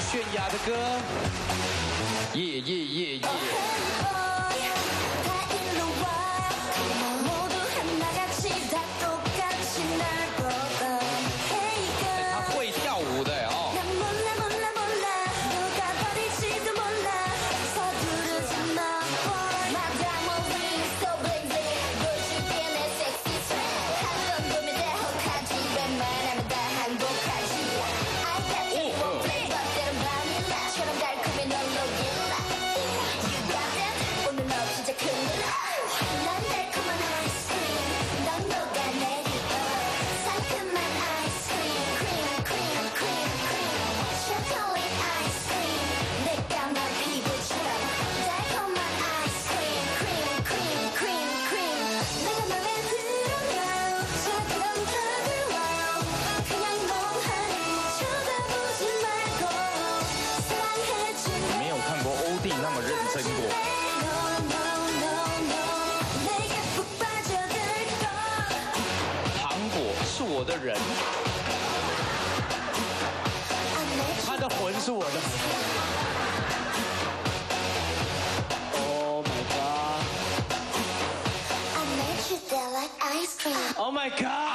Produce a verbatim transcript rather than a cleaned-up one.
泫雅的歌，耶耶耶耶。 那么认真过。糖果是我的人，他的魂是我的。Oh my god! Oh my god!